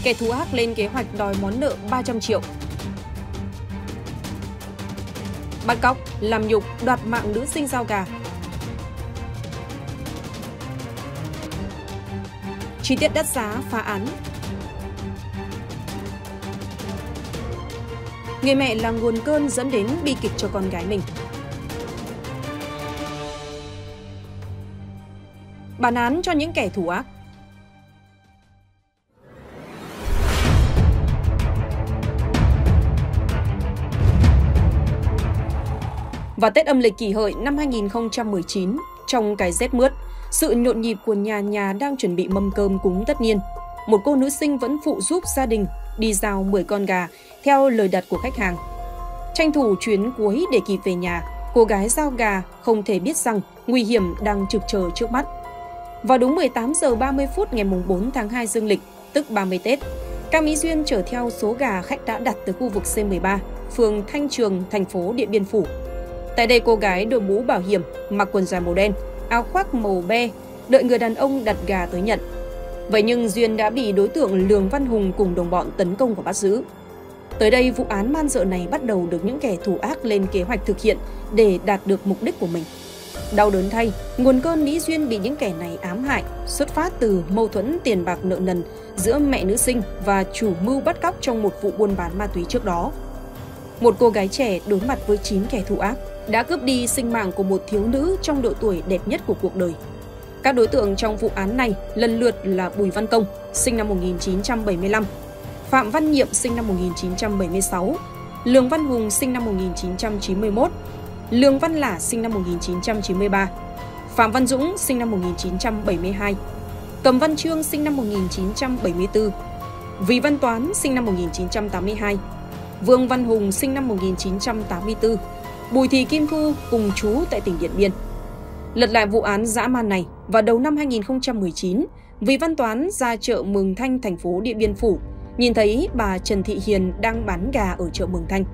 Kẻ thù ác lên kế hoạch đòi món nợ 300 triệu. Bắt cóc, làm nhục, đoạt mạng nữ sinh giao gà. Chi tiết đắt giá phá án. Người mẹ là nguồn cơn dẫn đến bi kịch cho con gái mình. Bản án cho những kẻ thù ác. Vào Tết âm lịch Kỷ Hợi năm 2019, trong cái rét mướt, sự nhộn nhịp của nhà nhà đang chuẩn bị mâm cơm cúng tất niên, một cô nữ sinh vẫn phụ giúp gia đình đi rao 10 con gà theo lời đặt của khách hàng. Tranh thủ chuyến cuối để kịp về nhà, cô gái rao gà không thể biết rằng nguy hiểm đang trực chờ trước mắt. Vào đúng 18 giờ 30 phút ngày 4 tháng 2 dương lịch, tức 30 Tết, Cao Mỹ Duyên chở theo số gà khách đã đặt từ khu vực C13, phường Thanh Trường, thành phố Điện Biên Phủ. Tại đây cô gái đội mũ bảo hiểm, mặc quần dài màu đen, áo khoác màu be, đợi người đàn ông đặt gà tới nhận. Vậy nhưng Duyên đã bị đối tượng Lường Văn Hùng cùng đồng bọn tấn công và bắt giữ. Tới đây vụ án man dợ này bắt đầu được những kẻ thù ác lên kế hoạch thực hiện để đạt được mục đích của mình. Đau đớn thay, nguồn cơn Mỹ Duyên bị những kẻ này ám hại xuất phát từ mâu thuẫn tiền bạc nợ nần giữa mẹ nữ sinh và chủ mưu bắt cóc trong một vụ buôn bán ma túy trước đó. Một cô gái trẻ đối mặt với 9 kẻ thù ác đã cướp đi sinh mạng của một thiếu nữ trong độ tuổi đẹp nhất của cuộc đời. Các đối tượng trong vụ án này lần lượt là Bùi Văn Công, sinh năm 1975, Phạm Văn Nhiệm, sinh năm 1976, Lường Văn Hùng, sinh năm 1991, Lường Văn Lả, sinh năm 1993, Phạm Văn Dũng, sinh năm 1972, Cầm Văn Trương, sinh năm 1974, Vì Văn Toán, sinh năm 1982, Vương Văn Hùng, sinh năm 1984, Bùi Thị Kim Thu cùng trú tại tỉnh Điện Biên. Lật lại vụ án dã man này, vào đầu năm 2019, Vì Văn Toán ra chợ Mường Thanh, thành phố Điện Biên Phủ, nhìn thấy bà Trần Thị Hiền đang bán gà ở chợ Mường Thanh.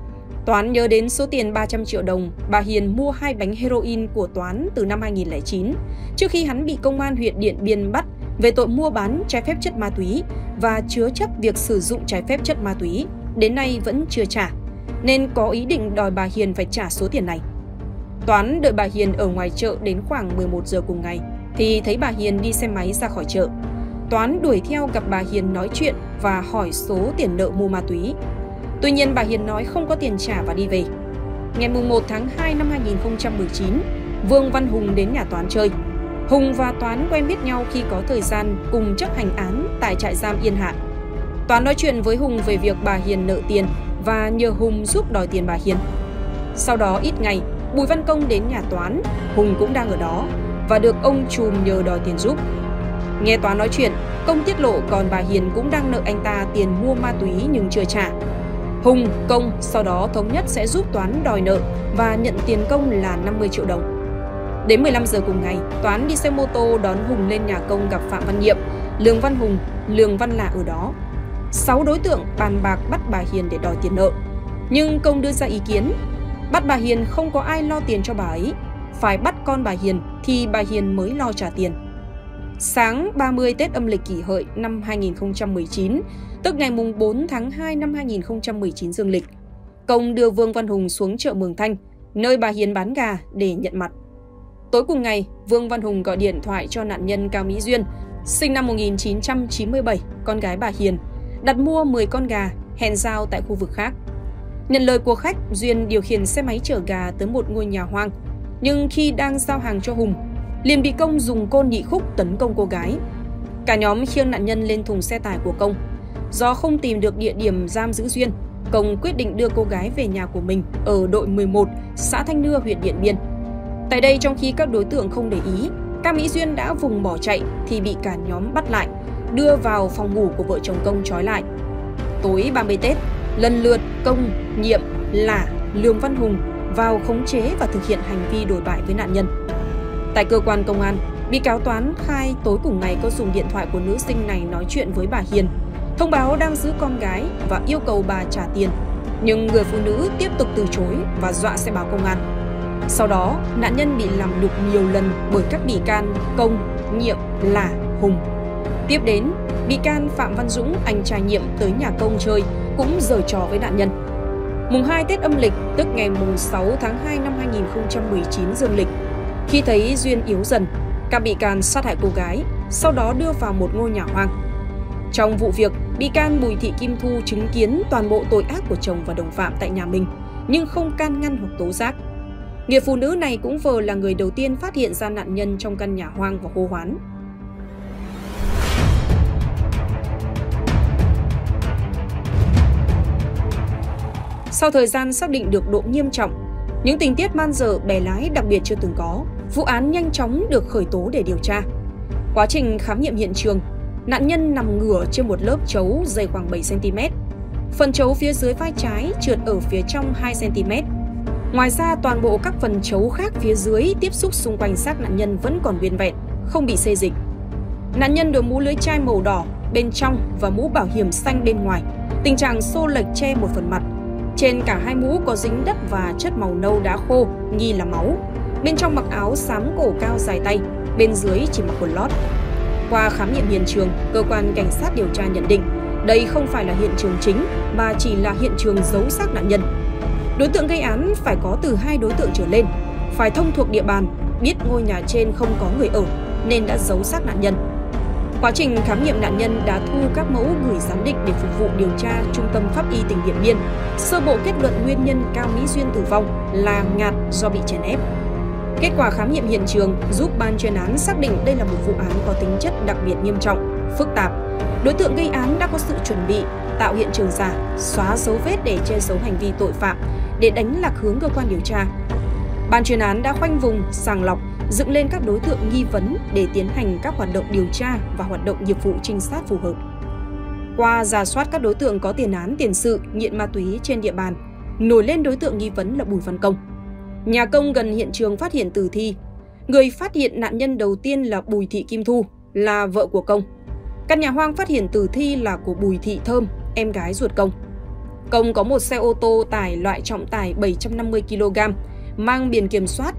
Toán nhớ đến số tiền 300 triệu đồng bà Hiền mua 2 bánh heroin của Toán từ năm 2009, trước khi hắn bị công an huyện Điện Biên bắt về tội mua bán trái phép chất ma túy và chứa chấp việc sử dụng trái phép chất ma túy, đến nay vẫn chưa trả, nên có ý định đòi bà Hiền phải trả số tiền này. Toán đợi bà Hiền ở ngoài chợ đến khoảng 11 giờ cùng ngày thì thấy bà Hiền đi xe máy ra khỏi chợ. Toán đuổi theo gặp bà Hiền nói chuyện và hỏi số tiền nợ mua ma túy. Tuy nhiên bà Hiền nói không có tiền trả và đi về. Ngày 1 tháng 2 năm 2019, Vương Văn Hùng đến nhà Toán chơi. Hùng và Toán quen biết nhau khi có thời gian cùng chấp hành án tại trại giam Yên Hạ. Toán nói chuyện với Hùng về việc bà Hiền nợ tiền và nhờ Hùng giúp đòi tiền bà Hiền. Sau đó ít ngày, Bùi Văn Công đến nhà Toán, Hùng cũng đang ở đó và được ông trùm nhờ đòi tiền giúp. Nghe Toán nói chuyện, Công tiết lộ còn bà Hiền cũng đang nợ anh ta tiền mua ma túy nhưng chưa trả. Hùng, Công sau đó thống nhất sẽ giúp Toán đòi nợ và nhận tiền công là 50 triệu đồng. Đến 15 giờ cùng ngày, Toán đi xe mô tô đón Hùng lên nhà Công gặp Phạm Văn Nhiệm, Lường Văn Hùng, Lường Văn Lả ở đó. 6 đối tượng bàn bạc bắt bà Hiền để đòi tiền nợ. Nhưng Công đưa ra ý kiến, bắt bà Hiền không có ai lo tiền cho bà ấy, phải bắt con bà Hiền thì bà Hiền mới lo trả tiền. Sáng 30 Tết âm lịch Kỷ Hợi năm 2019, tức ngày 4 tháng 2 năm 2019 dương lịch, Công đưa Vương Văn Hùng xuống chợ Mường Thanh, nơi bà Hiền bán gà để nhận mặt. Tối cùng ngày, Vương Văn Hùng gọi điện thoại cho nạn nhân Cao Mỹ Duyên, sinh năm 1997, con gái bà Hiền, đặt mua 10 con gà, hẹn giao tại khu vực khác. Nhận lời của khách, Duyên điều khiển xe máy chở gà tới một ngôi nhà hoang, nhưng khi đang giao hàng cho Hùng, liền bị Công dùng côn nhị khúc tấn công cô gái. Cả nhóm khiêng nạn nhân lên thùng xe tải của Công. Do không tìm được địa điểm giam giữ Duyên, Công quyết định đưa cô gái về nhà của mình ở đội 11, xã Thanh Nưa, huyện Điện Biên. Tại đây, trong khi các đối tượng không để ý, Cao Mỹ Duyên đã vùng bỏ chạy thì bị cả nhóm bắt lại, đưa vào phòng ngủ của vợ chồng Công trói lại. Tối 30 Tết, lần lượt Công, Nhiệm, Lả, Lường Văn Hùng vào khống chế và thực hiện hành vi đồi bại với nạn nhân. Tại cơ quan công an, bị cáo Toán khai tối cùng ngày có dùng điện thoại của nữ sinh này nói chuyện với bà Hiền, thông báo đang giữ con gái và yêu cầu bà trả tiền, nhưng người phụ nữ tiếp tục từ chối và dọa sẽ báo công an. Sau đó, nạn nhân bị làm nhục nhiều lần bởi các bị can Công, Nhiệm, Lả, Hùng. Tiếp đến, bị can Phạm Văn Dũng, anh trai Nhiệm tới nhà Công chơi cũng giở trò với nạn nhân. Mùng 2 Tết âm lịch, tức ngày mùng 6 tháng 2 năm 2019 dương lịch, khi thấy Duyên yếu dần, các bị can sát hại cô gái, sau đó đưa vào một ngôi nhà hoang. Trong vụ việc, bị can Bùi Thị Kim Thu chứng kiến toàn bộ tội ác của chồng và đồng phạm tại nhà mình, nhưng không can ngăn hoặc tố giác. Người phụ nữ này cũng vừa là người đầu tiên phát hiện ra nạn nhân trong căn nhà hoang và hô hoán. Sau thời gian xác định được độ nghiêm trọng, những tình tiết man dợ bè lái đặc biệt chưa từng có, vụ án nhanh chóng được khởi tố để điều tra. Quá trình khám nghiệm hiện trường, nạn nhân nằm ngửa trên một lớp trấu dày khoảng 7 cm. Phần trấu phía dưới vai trái trượt ở phía trong 2 cm. Ngoài ra, toàn bộ các phần trấu khác phía dưới tiếp xúc xung quanh xác nạn nhân vẫn còn nguyên vẹn, không bị xê dịch. Nạn nhân đội mũ lưới chai màu đỏ bên trong và mũ bảo hiểm xanh bên ngoài, tình trạng xô lệch che một phần mặt. Trên cả hai mũ có dính đất và chất màu nâu đá khô, nghi là máu. Bên trong mặc áo xám cổ cao dài tay, bên dưới chỉ mặc quần lót. Qua khám nghiệm hiện trường, cơ quan cảnh sát điều tra nhận định đây không phải là hiện trường chính mà chỉ là hiện trường giấu xác nạn nhân. Đối tượng gây án phải có từ 2 đối tượng trở lên, phải thông thuộc địa bàn, biết ngôi nhà trên không có người ở nên đã giấu xác nạn nhân. Quá trình khám nghiệm, nạn nhân đã thu các mẫu gửi giám định để phục vụ điều tra Trung tâm Pháp y tỉnh Điện Biên. Sơ bộ kết luận nguyên nhân Cao Mỹ Duyên tử vong là ngạt do bị chèn ép. Kết quả khám nghiệm hiện trường giúp ban chuyên án xác định đây là một vụ án có tính chất đặc biệt nghiêm trọng, phức tạp. Đối tượng gây án đã có sự chuẩn bị, tạo hiện trường giả, xóa dấu vết để che giấu hành vi tội phạm, để đánh lạc hướng cơ quan điều tra. Ban chuyên án đã khoanh vùng, sàng lọc, dựng lên các đối tượng nghi vấn để tiến hành các hoạt động điều tra và hoạt động nghiệp vụ trinh sát phù hợp. Qua rà soát các đối tượng có tiền án tiền sự, nghiện ma túy trên địa bàn, nổi lên đối tượng nghi vấn là Bùi Văn Công. Nhà Công gần hiện trường phát hiện tử thi. Người phát hiện nạn nhân đầu tiên là Bùi Thị Kim Thu, là vợ của Công. Căn nhà hoang phát hiện tử thi là của Bùi Thị Thơm, em gái ruột Công. Công có một xe ô tô tải loại trọng tải 750 kg, mang biển kiểm soát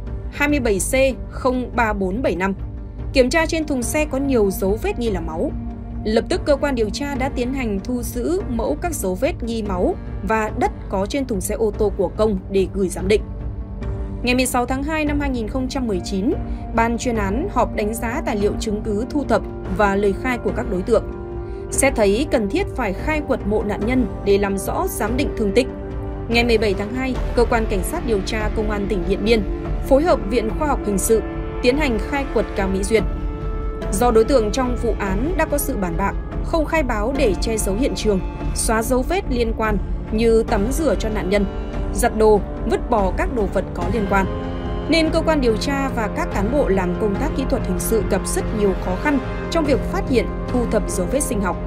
27C03475. Kiểm tra trên thùng xe có nhiều dấu vết nghi là máu. Lập tức cơ quan điều tra đã tiến hành thu giữ mẫu các dấu vết nghi máu và đất có trên thùng xe ô tô của Công để gửi giám định. Ngày 16 tháng 2 năm 2019, ban chuyên án họp đánh giá tài liệu chứng cứ thu thập và lời khai của các đối tượng. Xét thấy cần thiết phải khai quật mộ nạn nhân để làm rõ giám định thương tích. Ngày 17 tháng 2, cơ quan cảnh sát điều tra Công an tỉnh Điện Biên phối hợp Viện Khoa học Hình sự tiến hành khai quật Cao Mỹ Duyên. Do đối tượng trong vụ án đã có sự bàn bạc, không khai báo để che giấu hiện trường, xóa dấu vết liên quan như tắm rửa cho nạn nhân, giặt đồ, vứt bỏ các đồ vật có liên quan, nên cơ quan điều tra và các cán bộ làm công tác kỹ thuật hình sự gặp rất nhiều khó khăn trong việc phát hiện, thu thập dấu vết sinh học.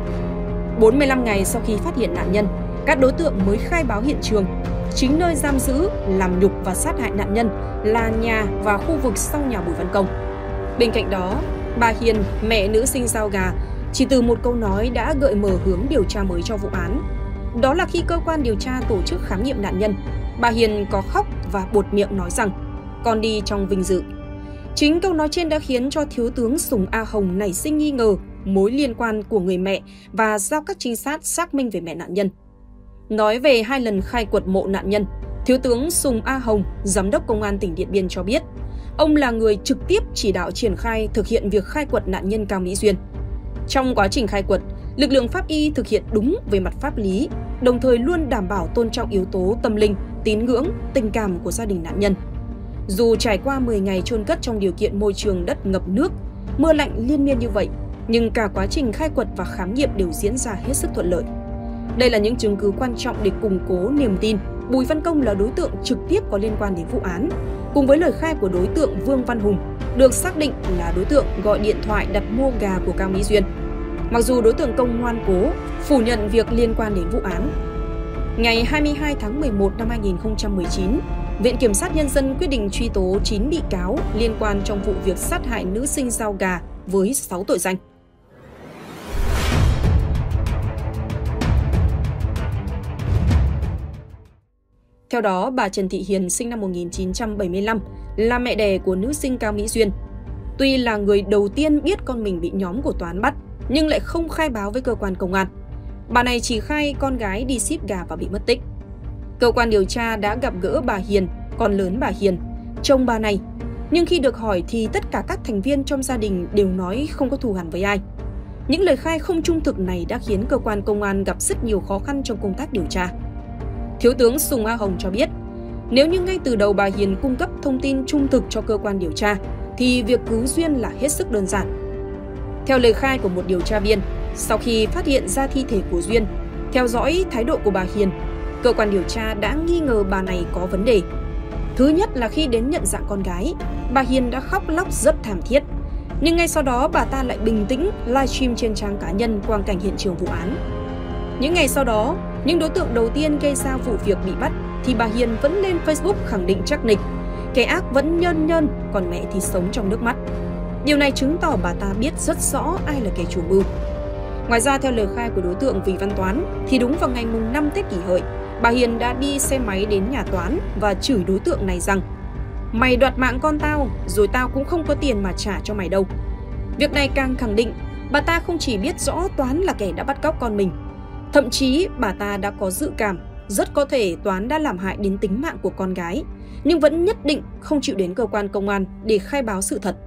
45 ngày sau khi phát hiện nạn nhân, các đối tượng mới khai báo hiện trường. Chính nơi giam giữ, làm nhục và sát hại nạn nhân là nhà và khu vực sau nhà Bùi Văn Công. Bên cạnh đó, bà Hiền, mẹ nữ sinh Giao Gà, chỉ từ một câu nói đã gợi mở hướng điều tra mới cho vụ án. Đó là khi cơ quan điều tra tổ chức khám nghiệm nạn nhân, bà Hiền có khóc và buột miệng nói rằng con đi trong vinh dự. Chính câu nói trên đã khiến cho thiếu tướng Sùng A Hồng nảy sinh nghi ngờ mối liên quan của người mẹ và giao các trinh sát xác minh về mẹ nạn nhân. Nói về 2 lần khai quật mộ nạn nhân, thiếu tướng Sùng A Hồng, giám đốc Công an tỉnh Điện Biên cho biết, ông là người trực tiếp chỉ đạo triển khai thực hiện việc khai quật nạn nhân Cao Mỹ Duyên. Trong quá trình khai quật, lực lượng pháp y thực hiện đúng về mặt pháp lý, đồng thời luôn đảm bảo tôn trọng yếu tố tâm linh, tín ngưỡng, tình cảm của gia đình nạn nhân. Dù trải qua 10 ngày chôn cất trong điều kiện môi trường đất ngập nước, mưa lạnh liên miên như vậy, nhưng cả quá trình khai quật và khám nghiệm đều diễn ra hết sức thuận lợi. Đây là những chứng cứ quan trọng để củng cố niềm tin Bùi Văn Công là đối tượng trực tiếp có liên quan đến vụ án, cùng với lời khai của đối tượng Vương Văn Hùng, được xác định là đối tượng gọi điện thoại đặt mua gà của Cao Mỹ Duyên. Mặc dù đối tượng Công ngoan cố phủ nhận việc liên quan đến vụ án. Ngày 22 tháng 11 năm 2019, Viện Kiểm sát Nhân dân quyết định truy tố 9 bị cáo liên quan trong vụ việc sát hại nữ sinh Giao Gà với 6 tội danh. Theo đó, bà Trần Thị Hiền sinh năm 1975 là mẹ đẻ của nữ sinh Cao Mỹ Duyên. Tuy là người đầu tiên biết con mình bị nhóm của Toán bắt, nhưng lại không khai báo với cơ quan công an. Bà này chỉ khai con gái đi ship gà và bị mất tích. Cơ quan điều tra đã gặp gỡ bà Hiền, con lớn bà Hiền, chồng bà này. Nhưng khi được hỏi thì tất cả các thành viên trong gia đình đều nói không có thù hằn với ai. Những lời khai không trung thực này đã khiến cơ quan công an gặp rất nhiều khó khăn trong công tác điều tra. Thiếu tướng Sùng A Hồng cho biết, nếu như ngay từ đầu bà Hiền cung cấp thông tin trung thực cho cơ quan điều tra, thì việc cứu Duyên là hết sức đơn giản. Theo lời khai của một điều tra viên, sau khi phát hiện ra thi thể của Duyên, theo dõi thái độ của bà Hiền, cơ quan điều tra đã nghi ngờ bà này có vấn đề. Thứ nhất là khi đến nhận dạng con gái, bà Hiền đã khóc lóc rất thảm thiết. Nhưng ngay sau đó bà ta lại bình tĩnh livestream trên trang cá nhân quang cảnh hiện trường vụ án. Những ngày sau đó, những đối tượng đầu tiên gây ra vụ việc bị bắt thì bà Hiền vẫn lên Facebook khẳng định chắc nịch, kẻ ác vẫn nhơn, còn mẹ thì sống trong nước mắt. Điều này chứng tỏ bà ta biết rất rõ ai là kẻ chủ mưu. Ngoài ra, theo lời khai của đối tượng Vì Văn Toán, thì đúng vào ngày mùng 5 Tết Kỷ Hợi, bà Hiền đã đi xe máy đến nhà Toán và chửi đối tượng này rằng: "Mày đoạt mạng con tao, rồi tao cũng không có tiền mà trả cho mày đâu." Việc này càng khẳng định bà ta không chỉ biết rõ Toán là kẻ đã bắt cóc con mình, thậm chí bà ta đã có dự cảm rất có thể Toán đã làm hại đến tính mạng của con gái, nhưng vẫn nhất định không chịu đến cơ quan công an để khai báo sự thật.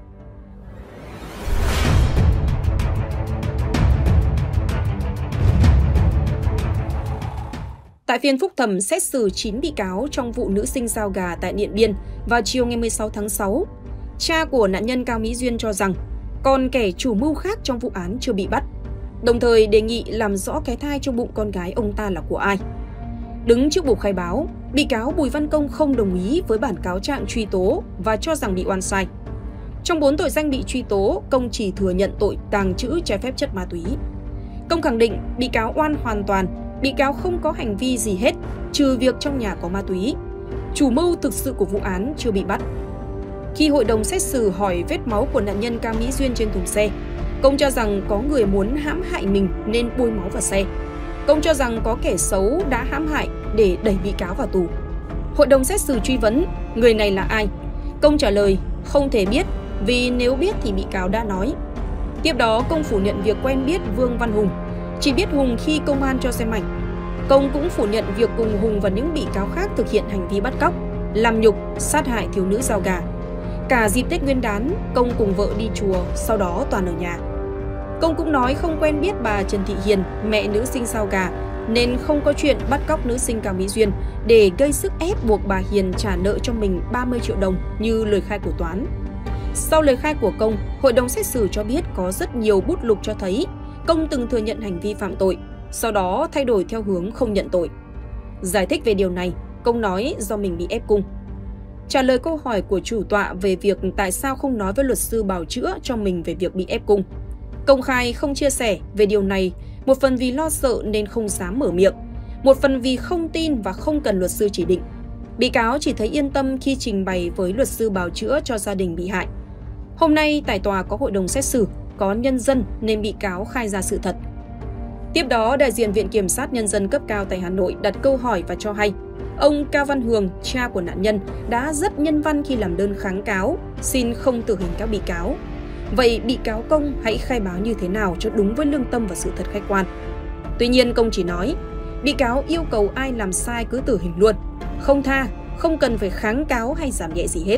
Tại phiên phúc thẩm xét xử 9 bị cáo trong vụ nữ sinh giao gà tại Điện Biên vào chiều ngày 16 tháng 6, cha của nạn nhân Cao Mỹ Duyên cho rằng còn kẻ chủ mưu khác trong vụ án chưa bị bắt, đồng thời đề nghị làm rõ cái thai trong bụng con gái ông ta là của ai. Đứng trước bục khai báo, bị cáo Bùi Văn Công không đồng ý với bản cáo trạng truy tố và cho rằng bị oan sai. Trong 4 tội danh bị truy tố, Công chỉ thừa nhận tội tàng trữ trái phép chất ma túy. Công khẳng định bị cáo oan hoàn toàn, bị cáo không có hành vi gì hết, trừ việc trong nhà có ma túy. Chủ mưu thực sự của vụ án chưa bị bắt. Khi hội đồng xét xử hỏi vết máu của nạn nhân Cao Mỹ Duyên trên thùng xe, Công cho rằng có người muốn hãm hại mình nên bôi máu vào xe. Công cho rằng có kẻ xấu đã hãm hại để đẩy bị cáo vào tù. Hội đồng xét xử truy vấn người này là ai. Công trả lời không thể biết, vì nếu biết thì bị cáo đã nói. Tiếp đó Công phủ nhận việc quen biết Vương Văn Hùng, chỉ biết Hùng khi công an cho xem ảnh. Công cũng phủ nhận việc cùng Hùng và những bị cáo khác thực hiện hành vi bắt cóc, làm nhục, sát hại thiếu nữ giao gà. Cả dịp Tết Nguyên đán, Công cùng vợ đi chùa, sau đó toàn ở nhà. Công cũng nói không quen biết bà Trần Thị Hiền, mẹ nữ sinh giao gà, nên không có chuyện bắt cóc nữ sinh Cao Mỹ Duyên để gây sức ép buộc bà Hiền trả nợ cho mình 30 triệu đồng như lời khai của Toán. Sau lời khai của Công, hội đồng xét xử cho biết có rất nhiều bút lục cho thấy Công từng thừa nhận hành vi phạm tội, sau đó thay đổi theo hướng không nhận tội. Giải thích về điều này, Công nói do mình bị ép cung. Trả lời câu hỏi của chủ tọa về việc tại sao không nói với luật sư bào chữa cho mình về việc bị ép cung, Công khai không chia sẻ về điều này, một phần vì lo sợ nên không dám mở miệng, một phần vì không tin và không cần luật sư chỉ định. Bị cáo chỉ thấy yên tâm khi trình bày với luật sư bào chữa cho gia đình bị hại. Hôm nay tại tòa có hội đồng xét xử, có nhân dân nên bị cáo khai ra sự thật. Tiếp đó, đại diện Viện Kiểm sát Nhân dân cấp cao tại Hà Nội đặt câu hỏi và cho hay ông Cao Văn Hường, cha của nạn nhân, đã rất nhân văn khi làm đơn kháng cáo, xin không tử hình các bị cáo. Vậy bị cáo Công hãy khai báo như thế nào cho đúng với lương tâm và sự thật khách quan. Tuy nhiên Công chỉ nói, bị cáo yêu cầu ai làm sai cứ tử hình luôn, không tha, không cần phải kháng cáo hay giảm nhẹ gì hết.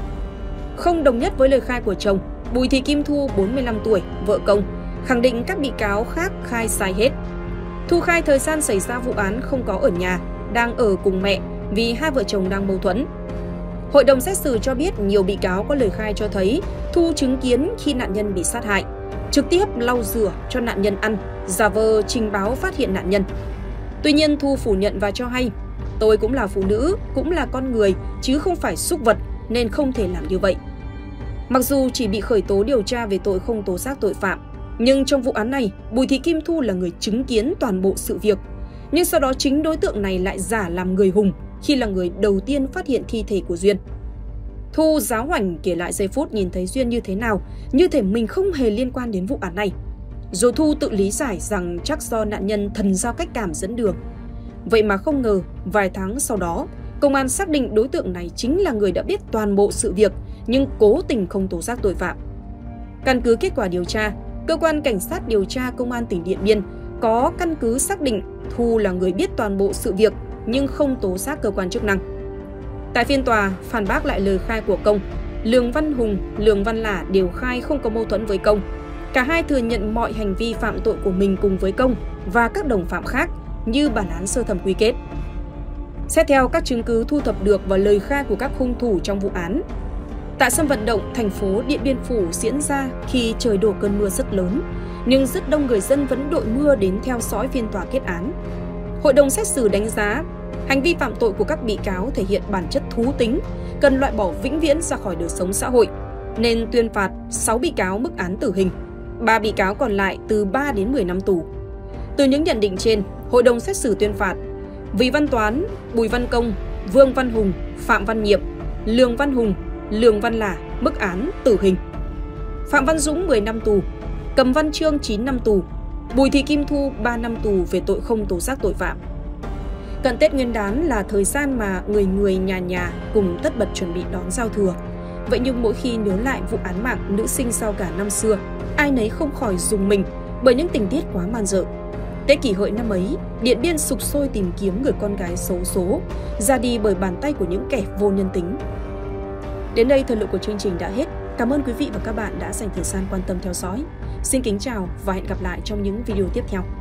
Không đồng nhất với lời khai của chồng, Bùi Thị Kim Thu 45 tuổi, vợ Công, khẳng định các bị cáo khác khai sai hết. Thu khai thời gian xảy ra vụ án không có ở nhà, đang ở cùng mẹ vì hai vợ chồng đang mâu thuẫn. Hội đồng xét xử cho biết nhiều bị cáo có lời khai cho thấy Thu chứng kiến khi nạn nhân bị sát hại, trực tiếp lau rửa cho nạn nhân ăn, giả vờ trình báo phát hiện nạn nhân. Tuy nhiên Thu phủ nhận và cho hay, tôi cũng là phụ nữ, cũng là con người, chứ không phải súc vật nên không thể làm như vậy. Mặc dù chỉ bị khởi tố điều tra về tội không tố giác tội phạm, nhưng trong vụ án này, Bùi Thị Kim Thu là người chứng kiến toàn bộ sự việc. Nhưng sau đó chính đối tượng này lại giả làm người hùng khi là người đầu tiên phát hiện thi thể của Duyên. Thu giáo hoảnh kể lại giây phút nhìn thấy Duyên như thế nào, như thể mình không hề liên quan đến vụ án này. Rồi Thu tự lý giải rằng chắc do nạn nhân thần giao cách cảm dẫn đường. Vậy mà không ngờ, vài tháng sau đó, công an xác định đối tượng này chính là người đã biết toàn bộ sự việc nhưng cố tình không tố giác tội phạm. Căn cứ kết quả điều tra, Cơ quan Cảnh sát điều tra Công an tỉnh Điện Biên có căn cứ xác định Thu là người biết toàn bộ sự việc nhưng không tố giác cơ quan chức năng. Tại phiên tòa, phản bác lại lời khai của Công, Lường Văn Hùng, Lường Văn Lả đều khai không có mâu thuẫn với Công. Cả hai thừa nhận mọi hành vi phạm tội của mình cùng với Công và các đồng phạm khác như bản án sơ thẩm quy kết. Xét theo các chứng cứ thu thập được và lời khai của các hung thủ trong vụ án, tại sân vận động thành phố Điện Biên Phủ diễn ra khi trời đổ cơn mưa rất lớn, nhưng rất đông người dân vẫn đội mưa đến theo dõi phiên tòa kết án. Hội đồng xét xử đánh giá hành vi phạm tội của các bị cáo thể hiện bản chất thú tính, cần loại bỏ vĩnh viễn ra khỏi đời sống xã hội, nên tuyên phạt 6 bị cáo mức án tử hình, 3 bị cáo còn lại từ 3 đến 10 năm tù. Từ những nhận định trên, hội đồng xét xử tuyên phạt Vì Văn Toán, Bùi Văn Công, Vương Văn Hùng, Phạm Văn Nhiệm, Lường Văn Hùng, Lường Văn Lả mức án tử hình, Phạm Văn Dũng 10 năm tù, Cầm Văn Trương 9 năm tù, Bùi Thị Kim Thu 3 năm tù về tội không tố giác tội phạm. Cận Tết Nguyên đán là thời gian mà người nhà cùng tất bật chuẩn bị đón giao thừa. Vậy nhưng mỗi khi nhớ lại vụ án mạng nữ sinh sao cả năm xưa, ai nấy không khỏi rùng mình bởi những tình tiết quá man rợ. Tết Kỷ Hợi năm ấy, Điện Biên sục sôi tìm kiếm người con gái xấu số, ra đi bởi bàn tay của những kẻ vô nhân tính. Đến đây thời lượng của chương trình đã hết. Cảm ơn quý vị và các bạn đã dành thời gian quan tâm theo dõi. Xin kính chào và hẹn gặp lại trong những video tiếp theo.